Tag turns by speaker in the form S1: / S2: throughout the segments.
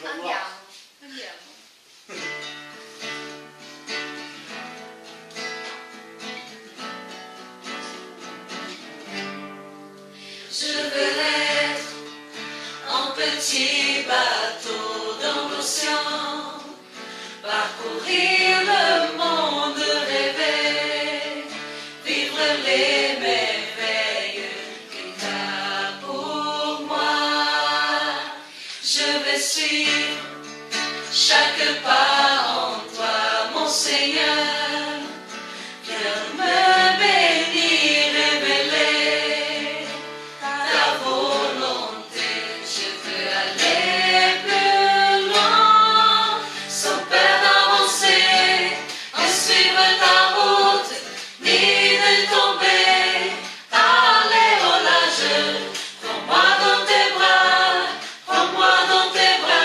S1: Andiamo, andiamo.
S2: Je veux être en petit bateau dans l'océan, parcourir le monde, rêver, vivre les merveilles qu'il a pour moi. Je vais suivre chaque pas en toi, mon Seigneur, viens me bénir et mêler ta volonté. Je veux aller plus loin, sans peur d'avancer, et suivre ta route, ni de tomber. Aller au large, prends-moi dans tes bras, prends-moi dans tes bras.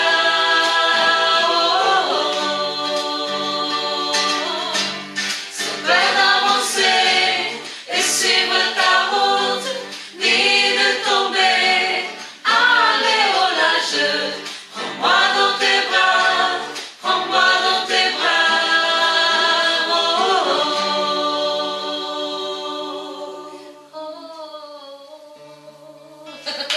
S2: Sans peur d'avancer, et suivre ta route, ni de tomber. Aller au large, prends-moi dans tes bras, prends-moi dans tes bras. Oh, oh, oh.